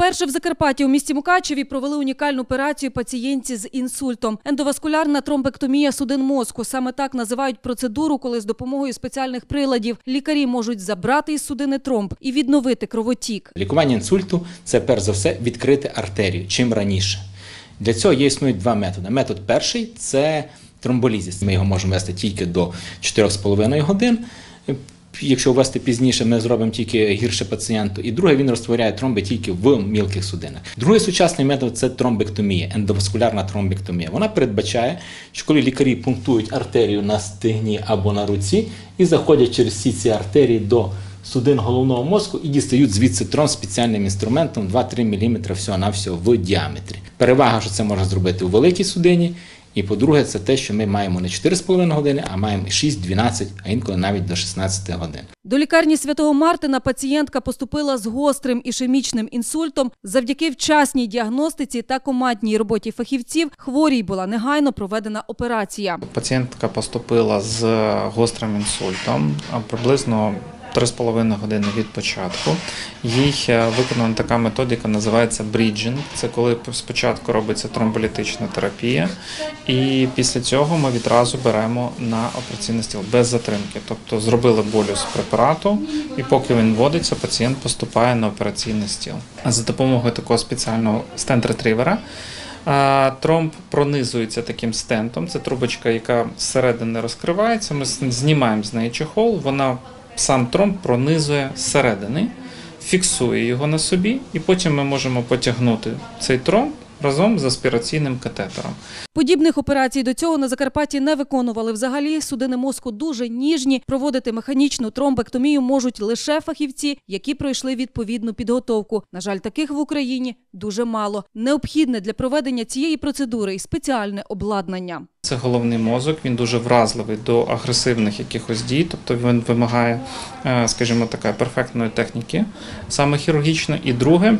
Вперше в Закарпатті у місті Мукачеві провели унікальну операцію пацієнтці з інсультом. Ендоваскулярна тромбектомія судин мозку. Саме так називають процедуру, коли з допомогою спеціальних приладів лікарі можуть забрати із судини тромб і відновити кровотік. Лікування інсульту – це перш за все відкрити артерію чим раніше. Для цього існують два методи. Метод перший – це тромболізис. Ми його можемо вести тільки до 4,5 годин. Якщо ввести пізніше, ми зробимо тільки гірше пацієнту. І друге, він розтворяє тромби тільки в мілких судинах. Другий сучасний метод – це тромбектомія, ендоваскулярна тромбектомія. Вона передбачає, що коли лікарі пунктують артерію на стегні або на руці і заходять через всі ці артерії до судин головного мозку і дістають звідси тромб спеціальним інструментом 2-3 мм всього-навсього в діаметрі. Перевага, що це можна зробити у великій судині. І по-друге, це те, що ми маємо не 4,5 години, а маємо 6, 12, а інколи навіть до 16 годин. До лікарні Святого Мартина пацієнтка поступила з гострим ішемічним інсультом. Завдяки вчасній діагностиці та командній роботі фахівців хворій була негайно проведена операція. Пацієнтка поступила з гострим інсультом, приблизно 3,5 години від початку. Їй виконана така методика, називається бріджинг. Це коли спочатку робиться тромболітична терапія, і після цього ми відразу беремо на операційний стіл без затримки. Тобто зробили болюс препарату, і поки він вводиться, пацієнт поступає на операційний стіл. За допомогою такого спеціального стенд-ретривера тромб пронизується таким стентом. Це трубочка, яка зсередини розкривається. Ми знімаємо з неї чехол, сам тромб пронизує зсередини, фіксує його на собі, і потім ми можемо потягнути цей тромб разом з аспіраційним катетером. Подібних операцій до цього на Закарпатті не виконували взагалі. Судини мозку дуже ніжні. Проводити механічну тромбектомію можуть лише фахівці, які пройшли відповідну підготовку. На жаль, таких в Україні дуже мало. Необхідне для проведення цієї процедури і спеціальне обладнання. Це головний мозок, він дуже вразливий до агресивних якихось дій, тобто він вимагає, скажімо, такої перфектної техніки, саме хірургічної. І друге,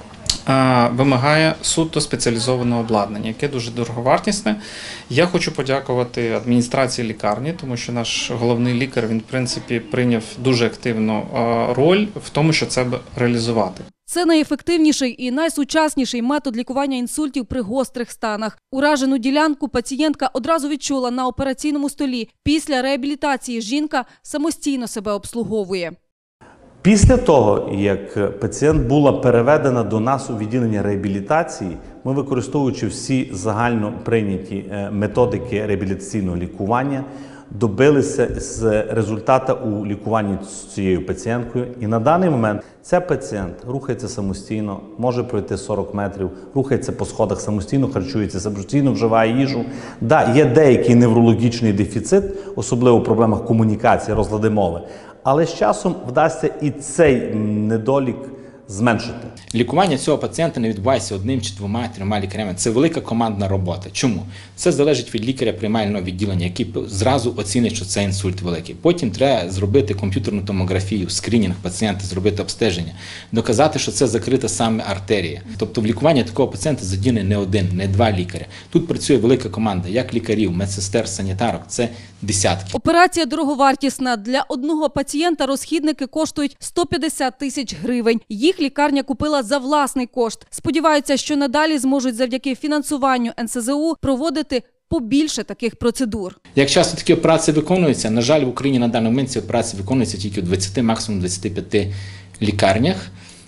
вимагає суто спеціалізованого обладнання, яке дуже дороговартісне. Я хочу подякувати адміністрації лікарні, тому що наш головний лікар, він, в принципі, прийняв дуже активну роль в тому, щоб це реалізувати. Це найефективніший і найсучасніший метод лікування інсультів при гострих станах. Уражену ділянку пацієнтка одразу відчула на операційному столі. Після реабілітації жінка самостійно себе обслуговує. Після того, як пацієнт була переведена до нас у відділення реабілітації, ми, використовуючи всі загально прийняті методики реабілітаційного лікування, добилися з результату у лікуванні з цією пацієнткою. І на даний момент ця пацієнт рухається самостійно, може пройти 40 метрів, рухається по сходах самостійно, харчується самостійно, вживає їжу. Да, є деякий неврологічний дефіцит, особливо в проблемах комунікації, розлади мови. Але з часом вдасться і цей недолік зменшити. Лікування цього пацієнта не відбувається одним чи двома, трьома лікарями. Це велика командна робота. Чому? Це залежить від лікаря приймального відділення, який зразу оцінить, що це інсульт великий. Потім треба зробити комп'ютерну томографію, скринінг пацієнта, зробити обстеження, доказати, що це закрита саме артерія. Тобто в лікуванні такого пацієнта задіяний не один, не два лікаря. Тут працює велика команда, як лікарів, медсестер, санітарок. Це десятки. Операція дороговартісна. Для одного пацієнта розхідники коштують 150 тисяч гривень. Їх лікарня купила за власний кошт. Сподіваються, що надалі зможуть завдяки фінансуванню НСЗУ проводити побільше таких процедур. Як часто такі операції виконуються? На жаль, в Україні на даний момент ці операції виконуються тільки у 20, максимум 25 лікарнях.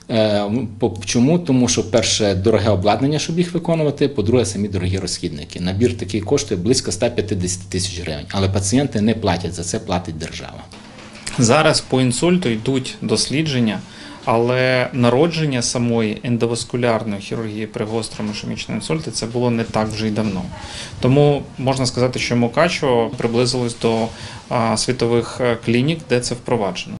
Чому? Тому що, перше, дороге обладнання, щоб їх виконувати, по-друге, самі дорогі розхідники. Набір такий коштує близько 150 тисяч гривень, але пацієнти не платять, за це платить держава. Зараз по інсульту йдуть дослідження, але народження самої ендоваскулярної хірургії при гострому ішемічному інсульті це було не так вже й давно. Тому можна сказати, що Мукачево приблизилось до світових клінік, де це впроваджено.